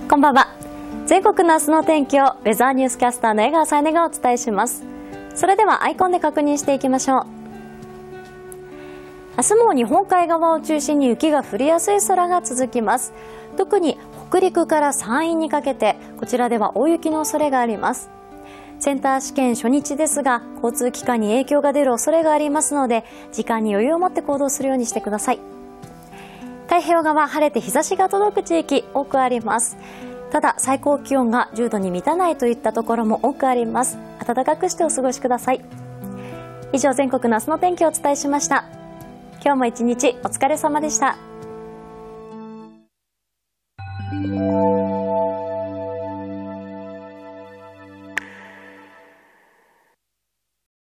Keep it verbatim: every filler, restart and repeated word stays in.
こんばんは。全国の明日の天気をウェザーニュースキャスターの江川さえねがお伝えします。それではアイコンで確認していきましょう。明日も日本海側を中心に雪が降りやすい空が続きます。特に北陸から山陰にかけて、こちらでは大雪の恐れがあります。センター試験初日ですが、交通機関に影響が出る恐れがありますので、時間に余裕を持って行動するようにしてください。太平洋側、晴れて日差しが届く地域多くあります。ただ最高気温がじゅうどに満たないといったところも多くあります。暖かくしてお過ごしください。以上、全国の明日の天気をお伝えしました。今日も一日お疲れ様でした。